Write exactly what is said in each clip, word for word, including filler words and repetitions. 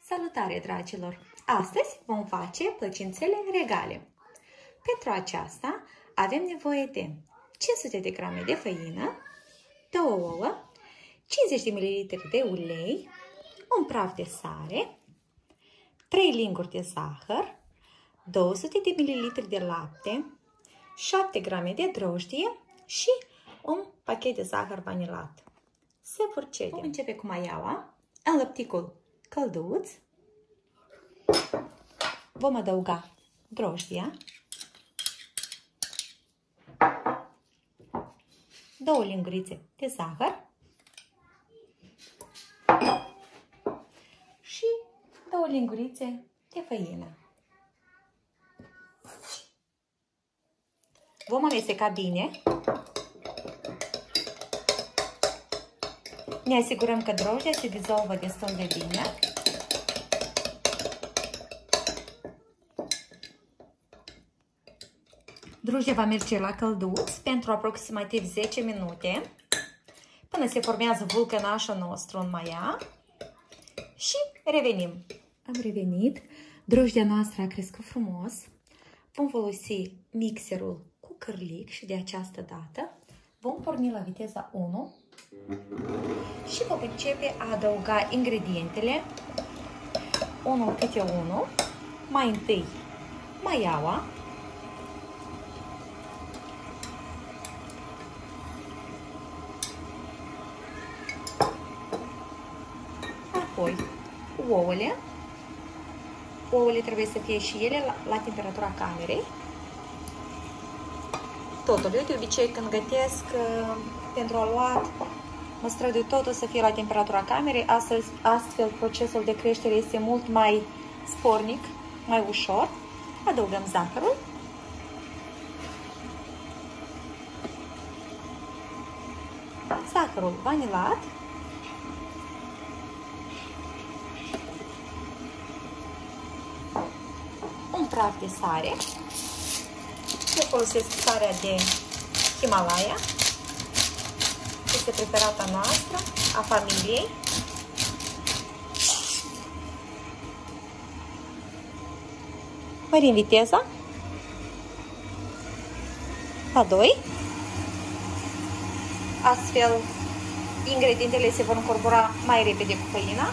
Salutare, dragilor! Astăzi vom face plăcințele regale. Pentru aceasta avem nevoie de cinci sute de grame de făină, două ouă, cincizeci de mililitri de ulei, un praf de sare, trei linguri de zahăr, două sute de mililitri de lapte, șapte grame de drojdie și un pachet de zahăr vanilat. Să procedem. Vom începe cu maiaua în lăpticul călduț. Vom adăuga drojdia, două lingurițe de zahăr și două lingurițe de făină. Vom amesteca bine. Ne asigurăm că drojdia se dizolvă destul de bine. Drojdia va merge la călduț pentru aproximativ zece minute, până se formează vulcănașul nostru în maia și revenim. Am revenit, drojdia noastră a crescut frumos. Vom folosi mixerul cu cârlic și de această dată vom porni la viteza unu și vom începe a adăuga ingredientele unul câte unul. Mai întâi maiaua, apoi ouăle. Ouăle trebuie să fie și ele la, la temperatura camerei. Totul, eu de obicei când gătesc pentru aluat, mă strădui totul să fie la temperatura camerei, astfel, astfel procesul de creștere este mult mai spornic, mai ușor. Adăugăm zahărul. Zahărul vanilat. Un praf de sare. Eu folosesc sarea de Himalaya. Este preferata noastră, a familiei. Mărim viteza la doi. Astfel, ingredientele se vor încorpora mai repede cu făina.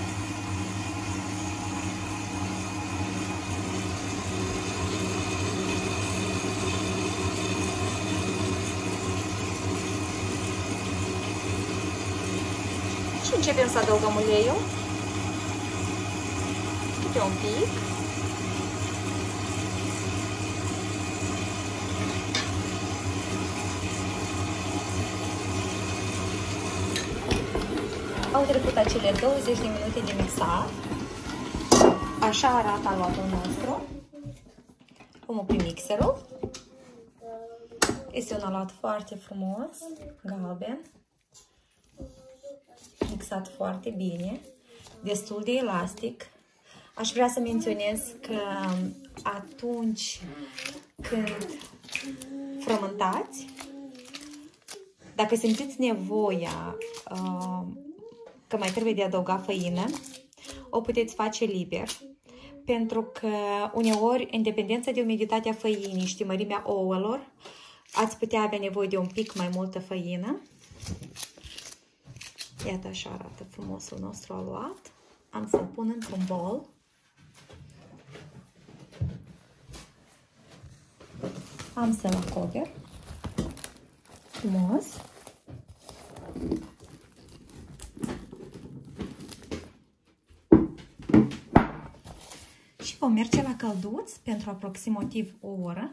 Și începem să adăugăm uleiul, câte un pic. Au trecut acele douăzeci de minute de mixat. Așa arată aluatul nostru. Vom opri mixerul. Este un aluat foarte frumos, galben. Mixat foarte bine, destul de elastic. Aș vrea să menționez că atunci când frământați, dacă simțiți nevoia uh, că mai trebuie de adăuga făină, o puteți face liber, pentru că uneori, în dependență de umiditatea făinii și de mărimea ouălor, ați putea avea nevoie de un pic mai multă făină. Iată, așa arată frumosul nostru aluat. Am să-l pun într-un bol. Am să-l acoper frumos. Și vom merge la călduț pentru aproximativ o oră.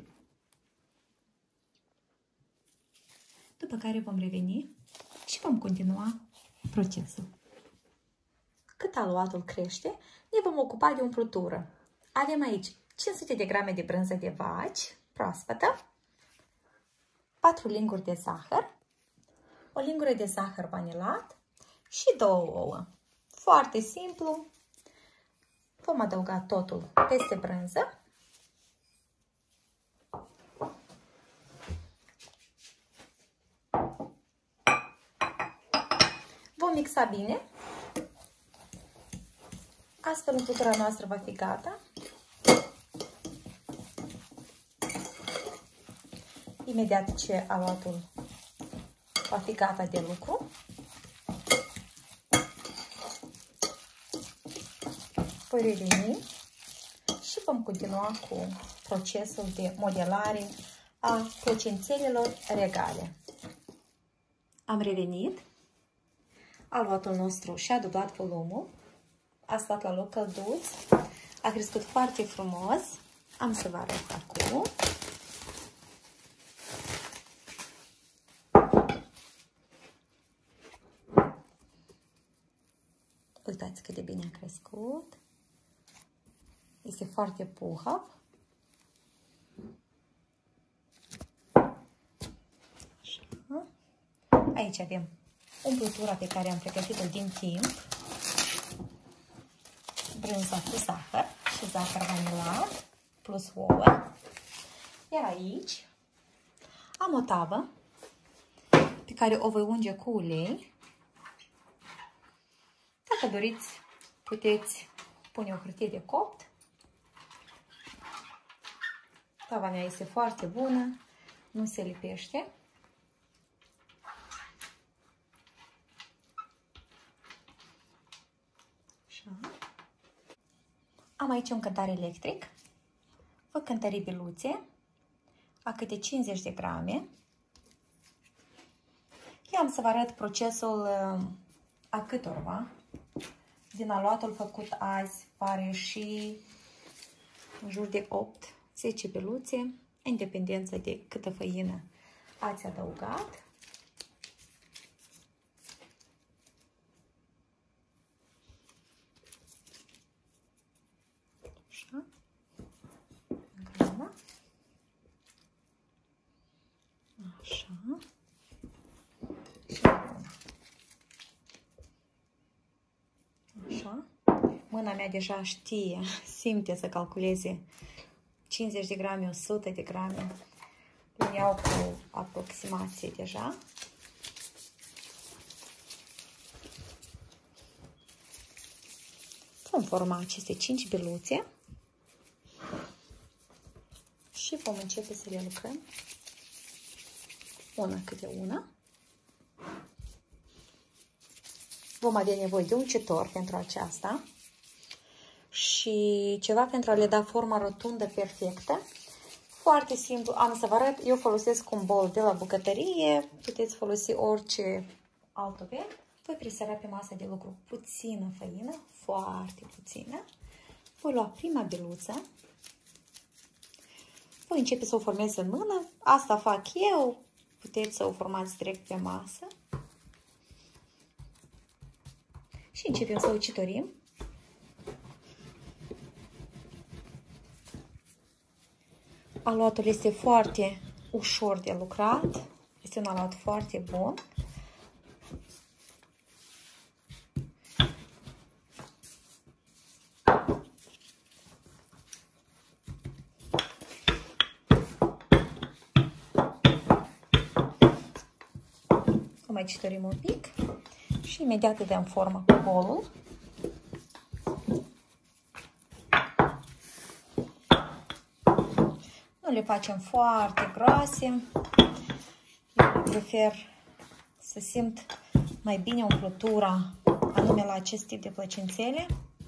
După care vom reveni și vom continua procesul. Cât aluatul crește, ne vom ocupa de umplutură. Avem aici cinci sute de grame de brânză de vaci proaspătă, patru linguri de zahăr, o lingură de zahăr vanilat și două ouă. Foarte simplu. Vom adăuga totul peste brânză. Vom mixa bine Astfel, umplutura noastră va fi gata. Imediat ce aluatul va fi gata de lucru, voi reveni și vom continua cu procesul de modelare a plăcințelelor regale. Am revenit, aluatul nostru și-a dublat volumul, a stat la loc călduț, a crescut foarte frumos. Am să vă arăt acum. Uitați cât de bine a crescut. Este foarte puhă. Așa. Aici avem umplutura pe care am pregătit-o din timp. Brânza cu zahăr și zahăr vanilat plus ouă. Iar aici am o tavă pe care o voi unge cu ulei. Dacă doriți, puteți pune o hârtie de copt. Tava mea este foarte bună, nu se lipește. Așa. Am aici un cântar electric. Voi cântări biluțe a câte cincizeci de grame. Eu am să vă arăt procesul a câtorva. Din aluatul făcut azi pare și în jur de opt zece beluțe, în dependență de câtă făină ați adăugat. Așa. Așa. Și așa. Mâna mea deja știe, simte să calculeze cincizeci de grame, o sută de grame. Îmi iau cu aproximație deja. Vom forma aceste cinci beluțe și vom începe să le lucrăm una câte una. Vom avea nevoie de un citor pentru aceasta și ceva pentru a le da forma rotundă perfectă. Foarte simplu, am să vă arăt. Eu folosesc un bol de la bucătărie, puteți folosi orice altobel. Voi presăra pe masa de lucru puțină făină, foarte puțină. Voi lua prima beluță. Voi începe să o formez în mână. Asta fac eu. Puteți să o formați direct pe masă. Și începem să o citorim. Aluatul este foarte ușor de lucrat. Este un aluat foarte bun. O mai citorim un pic și imediat îi dăm forma cu bolul. Nu le facem foarte groase. Eu prefer să simt mai bine umplutura, anume la acest tip de plăcințele.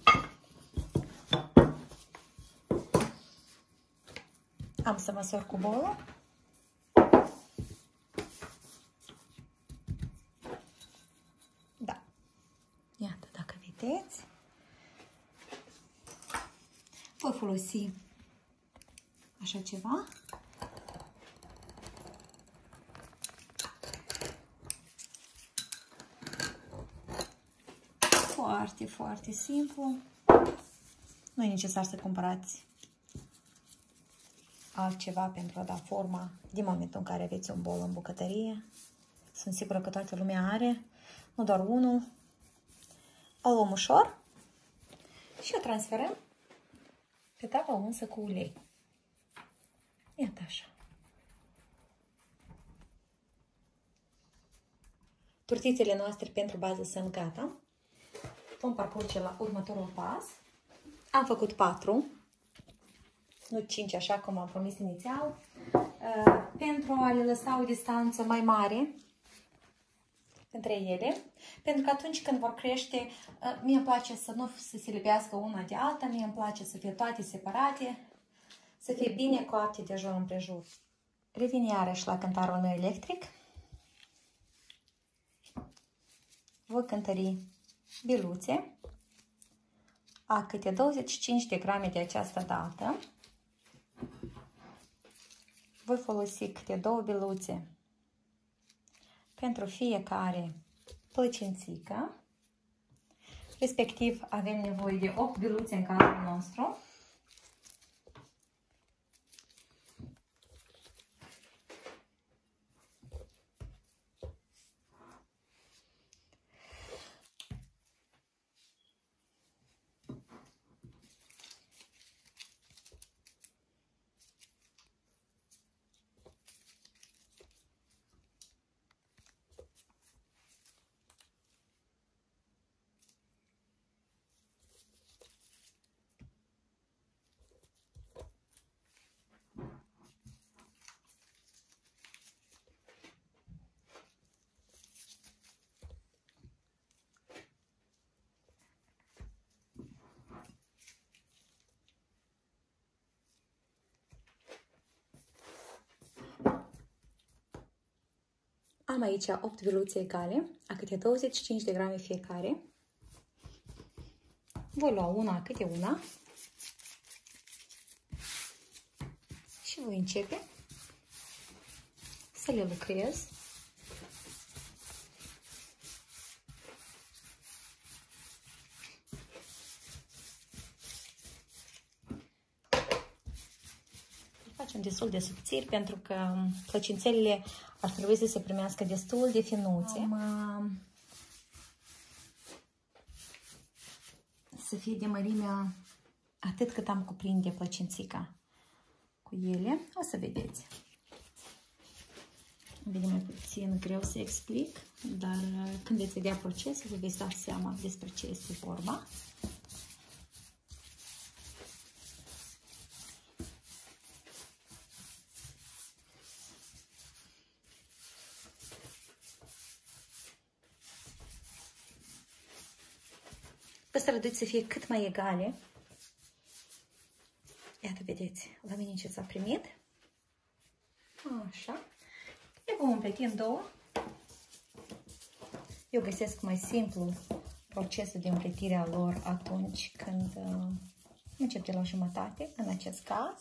Am să măsor cu bolul. Da. Iată, dacă vedeți. Voi folosi așa ceva. Foarte, foarte simplu. Nu e necesar să cumpărați altceva pentru a da forma din momentul în care aveți un bol în bucătărie. Sunt sigură că toată lumea are, nu doar unul. O luăm ușor și o transferăm pe tava unsă cu ulei. Iată așa. Tortițele noastre pentru bază sunt gata. Vom parcurge la următorul pas. Am făcut patru, nu cinci așa cum am promis inițial, uh, pentru a le lăsa o distanță mai mare între ele, pentru că atunci când vor crește, uh, mie îmi place să nu să se lipească una de alta, mie îmi place să fie toate separate, să fie bine coapte de jur împrejur. Revin iarăși la cântarul meu electric. Voi cântări biluțe a câte douăzeci și cinci de grame de această dată. Voi folosi câte două biluțe pentru fiecare plăcințică. Respectiv avem nevoie de opt biluțe în cazul nostru. Am aici opt biluțe egale, a câte douăzeci și cinci de grame fiecare. Voi lua una câte una și voi începe să le lucrez. Facem destul de subțiri pentru că plăcințelele ar trebui să se primească destul de finuțe. Am, să fie de mărimea atât cât am cuprinde plăcințica cu ele. O să vedeți. Bine, mai puțin greu să explic, dar când veți vedea procesul, vă veți da seama despre ce este vorba. Vă străduiți să fie cât mai egale. Iată, vedeți, la mine ce s-a primit. Așa. Le vom împleti în două. Eu găsesc mai simplu procesul de împletire a lor atunci când uh, încep de la jumătate, în acest caz.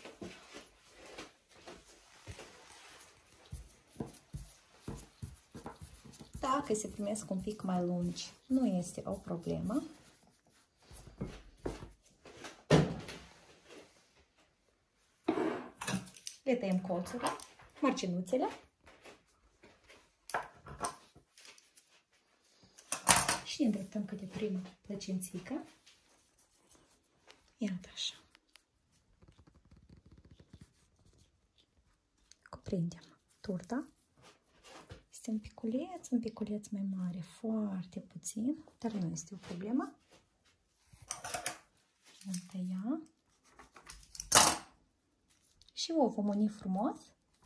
Dacă se primesc un pic mai lungi, nu este o problemă. Le tăiem colțurile, marginuțele și ne îndreptăm câte prima plăcințică. Iată așa. Cuprindem turta. Este un piculeț, un piculeț mai mare, foarte puțin, dar nu este o problemă. Vom tăia și o vom uni frumos.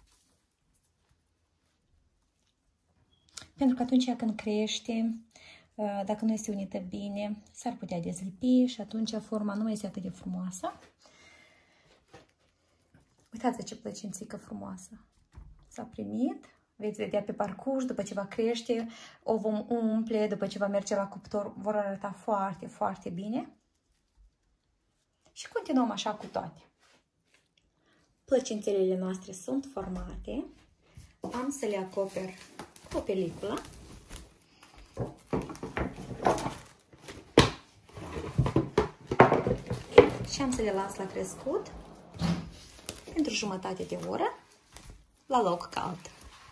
Pentru că atunci când crește, dacă nu este unită bine, s-ar putea dezlipi și atunci forma nu este atât de frumoasă. Uitați ce plăcințică frumoasă s-a primit. Veți vedea pe parcurs, după ce va crește, o vom umple, după ce va merge la cuptor, vor arăta foarte, foarte bine. Și continuăm așa cu toate. Plăcințelele noastre sunt formate. Am să le acoper cu o peliculă. Și am să le las la crescut pentru jumătate de oră la loc cald.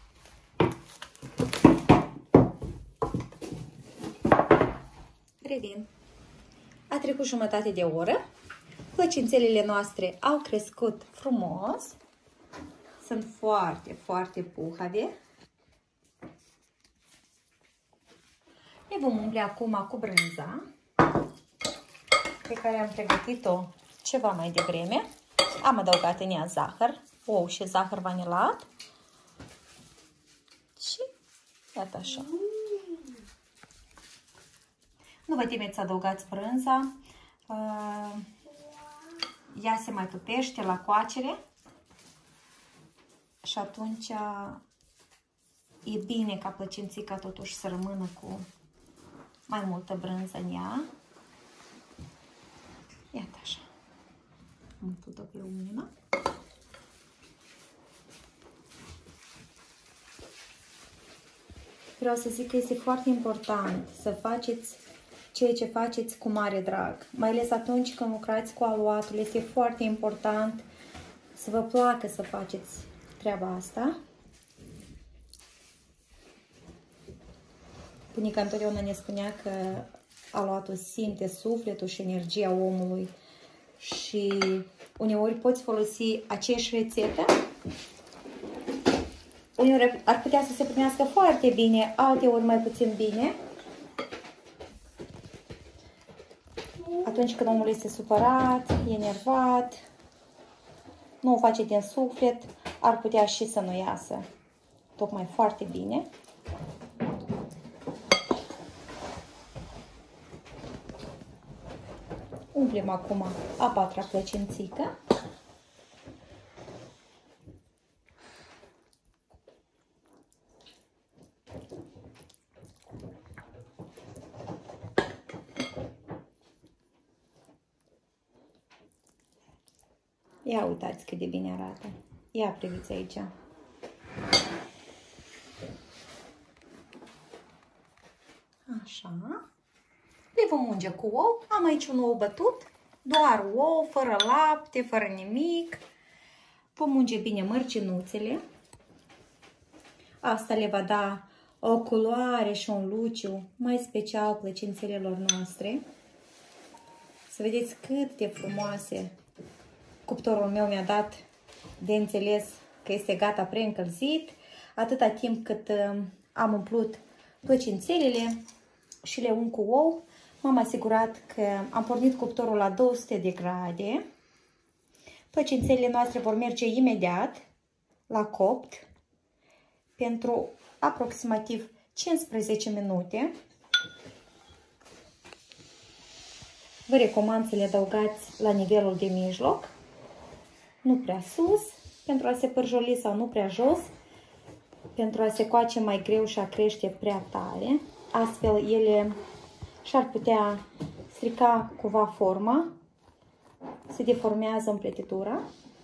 Revin. A trecut jumătate de oră. Plăcințelele noastre au crescut frumos. Sunt foarte, foarte puhave. Le vom umple acum cu brânza. pe care am pregătit-o ceva mai devreme. Am adăugat în ea zahăr, ou și zahăr vanilat. Și iată așa. Nu vă temeți să adăugați brânza. Ea se mai topește la coacere. Și atunci e bine ca plăcințica totuși să rămână cu mai multă brânză în ea. Iată așa. Am pus-o pe lumină. Vreau să zic că este foarte important să faceți ceea ce faceți cu mare drag. Mai ales atunci când lucrați cu aluatul, este foarte important să vă placă să faceți treaba asta. Bunica întotdeauna ne spunea că aluatul simte sufletul și energia omului și uneori poți folosi aceeași rețetă. Uneori ar putea să se primească foarte bine, alteori mai puțin bine. Atunci când omul este supărat, e enervat, nu o face din suflet, ar putea și să nu iasă tocmai foarte bine. Umplem acum a patra plăcințică. Ia uitați cât de bine arată. Ia priviți aici. Așa. Le vom unge cu ou. Am aici un ou bătut. Doar ou, fără lapte, fără nimic. Vom unge bine mărcinuțele. Asta le va da o culoare și un luciu mai special plăcințelelor noastre. Să vedeți cât de frumoase. Cuptorul meu mi-a dat de înțeles că este gata preîncălzit. Atâta timp cât am umplut plăcințelele și le un cu ou, m-am asigurat că am pornit cuptorul la două sute de grade. Plăcințelele noastre vor merge imediat la copt pentru aproximativ cincisprezece minute. Vă recomand să le adăugați la nivelul de mijloc, nu prea sus, pentru a se pârjoli sau nu prea jos, pentru a se coace mai greu și a crește prea tare. Astfel ele și-ar putea strica cumva forma, se deformează împletitura.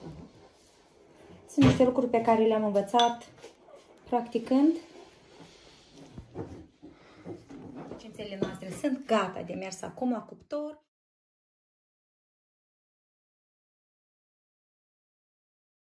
Sunt niște lucruri pe care le-am învățat practicând. Plăcințelele noastre sunt gata de mers acum la cuptor.